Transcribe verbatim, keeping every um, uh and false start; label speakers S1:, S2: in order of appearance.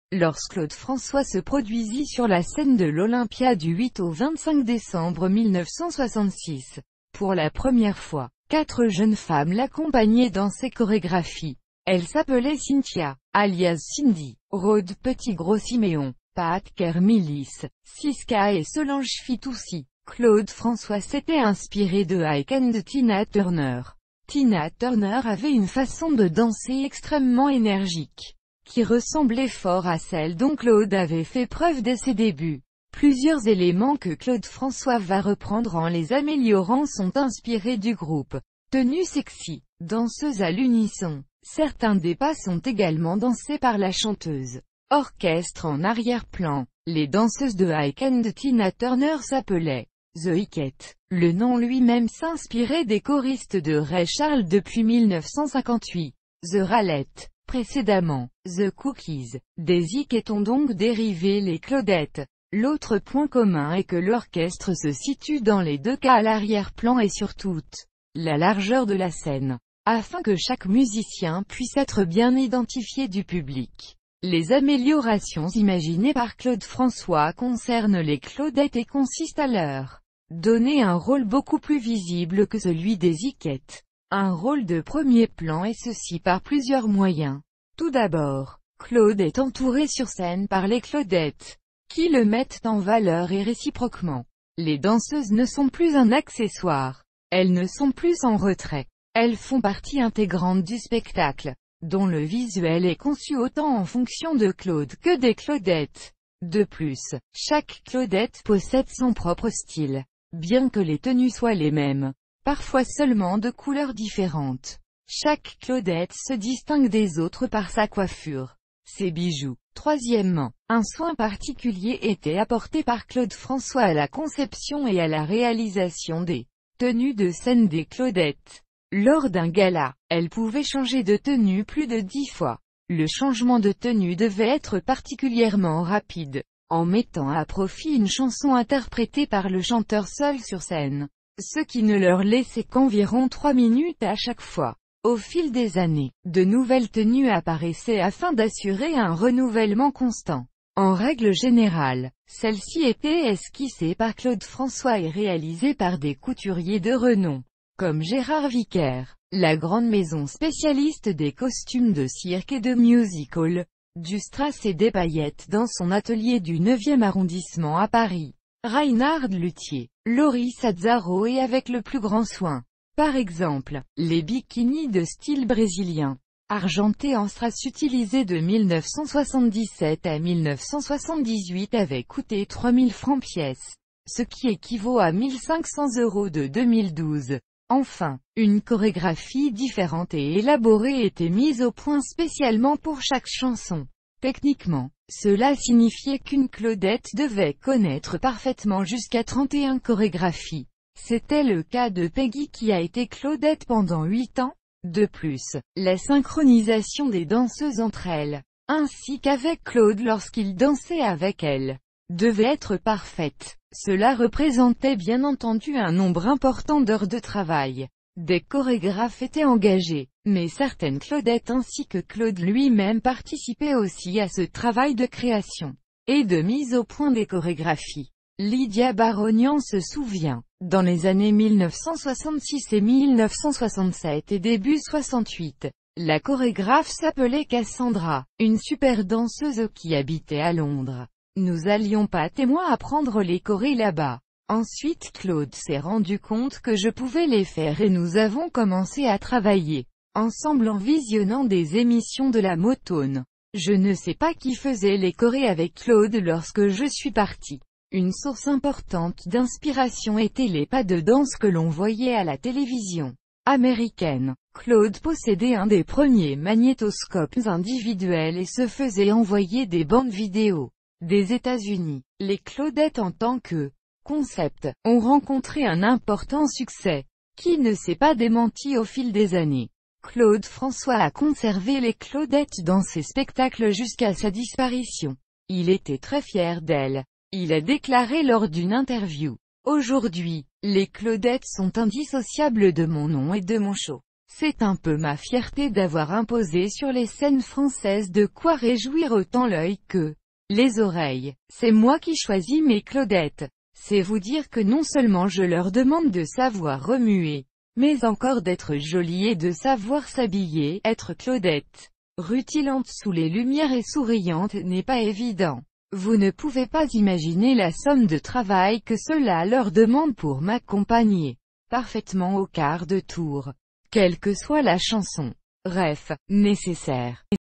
S1: lorsque Claude François se produisit sur la scène de l'Olympia du huit au vingt-cinq décembre mille neuf cent soixante-six. Pour la première fois, quatre jeunes femmes l'accompagnaient dans ses chorégraphies. Elles s'appelaient Cynthia, alias Cindy, Rhodes Petit-Gros-Siméon, Pat Kermilis, Siska et Solange Fitoussi. Claude François s'était inspiré de Ike and Tina Turner. Tina Turner avait une façon de danser extrêmement énergique, qui ressemblait fort à celle dont Claude avait fait preuve dès ses débuts. Plusieurs éléments que Claude François va reprendre en les améliorant sont inspirés du groupe. Tenue sexy, danseuse à l'unisson. Certains des pas sont également dansés par la chanteuse. Orchestre en arrière-plan. Les danseuses de Ike and Tina Turner s'appelaient The Ikettes. Le nom lui-même s'inspirait des choristes de Ray Charles depuis mille neuf cent cinquante-huit. The Ralettes. Précédemment, The Cookies. Des Ikettes ont donc dérivé les Claudettes. L'autre point commun est que l'orchestre se situe dans les deux cas à l'arrière-plan et sur toute la largeur de la scène, afin que chaque musicien puisse être bien identifié du public. Les améliorations imaginées par Claude François concernent les Claudettes et consistent à leur donner un rôle beaucoup plus visible que celui des Ikettes. Un rôle de premier plan et ceci par plusieurs moyens. Tout d'abord, Claude est entouré sur scène par les Claudettes, qui le mettent en valeur et réciproquement. Les danseuses ne sont plus un accessoire. Elles ne sont plus en retrait. Elles font partie intégrante du spectacle, dont le visuel est conçu autant en fonction de Claude que des Claudettes. De plus, chaque Claudette possède son propre style, bien que les tenues soient les mêmes, parfois seulement de couleurs différentes. Chaque Claudette se distingue des autres par sa coiffure, ses bijoux. Troisièmement, un soin particulier était apporté par Claude François à la conception et à la réalisation des tenues de scène des Claudettes. Lors d'un gala, elles pouvaient changer de tenue plus de dix fois. Le changement de tenue devait être particulièrement rapide, en mettant à profit une chanson interprétée par le chanteur seul sur scène, ce qui ne leur laissait qu'environ trois minutes à chaque fois. Au fil des années, de nouvelles tenues apparaissaient afin d'assurer un renouvellement constant. En règle générale, celles-ci étaient esquissées par Claude François et réalisées par des couturiers de renom, comme Gérard Vicaire, la grande maison spécialiste des costumes de cirque et de musical, du strass et des paillettes dans son atelier du neuvième arrondissement à Paris. Reinhard Luthier, Laurie Sazzaro et avec le plus grand soin. Par exemple, les bikinis de style brésilien, argentés en strass utilisés de mille neuf cent soixante-dix-sept à mille neuf cent soixante-dix-huit avaient coûté trois mille francs pièce, ce qui équivaut à mille cinq cents euros de deux mille douze. Enfin, une chorégraphie différente et élaborée était mise au point spécialement pour chaque chanson. Techniquement, cela signifiait qu'une Claudette devait connaître parfaitement jusqu'à trente et un chorégraphies. C'était le cas de Peggy qui a été Claudette pendant huit ans. De plus, la synchronisation des danseuses entre elles, ainsi qu'avec Claude lorsqu'il dansait avec elles, devait être parfaite. Cela représentait bien entendu un nombre important d'heures de travail. Des chorégraphes étaient engagés, mais certaines Claudettes ainsi que Claude lui-même participaient aussi à ce travail de création et de mise au point des chorégraphies. Lydia Barognan se souvient, dans les années mille neuf cent soixante-six et mille neuf cent soixante-sept et début soixante-huit, la chorégraphe s'appelait Cassandra, une super danseuse qui habitait à Londres. Nous allions pas témoin apprendre les chorés là-bas. Ensuite Claude s'est rendu compte que je pouvais les faire et nous avons commencé à travailler ensemble en visionnant des émissions de la Motone. Je ne sais pas qui faisait les chorés avec Claude lorsque je suis partie. Une source importante d'inspiration était les pas de danse que l'on voyait à la télévision américaine. Claude possédait un des premiers magnétoscopes individuels et se faisait envoyer des bandes vidéo des États-Unis. Les Claudettes en tant que concept ont rencontré un important succès, qui ne s'est pas démenti au fil des années. Claude François a conservé les Claudettes dans ses spectacles jusqu'à sa disparition. Il était très fier d'elles. Il a déclaré lors d'une interview: « Aujourd'hui, les Claudettes sont indissociables de mon nom et de mon show. C'est un peu ma fierté d'avoir imposé sur les scènes françaises de quoi réjouir autant l'œil que les oreilles. C'est moi qui choisis mes Claudettes. C'est vous dire que non seulement je leur demande de savoir remuer, mais encore d'être jolies et de savoir s'habiller. Être Claudette, rutilante sous les lumières et souriante n'est pas évident. Vous ne pouvez pas imaginer la somme de travail que cela leur demande pour m'accompagner parfaitement au quart de tour, quelle que soit la chanson. Ref, nécessaire.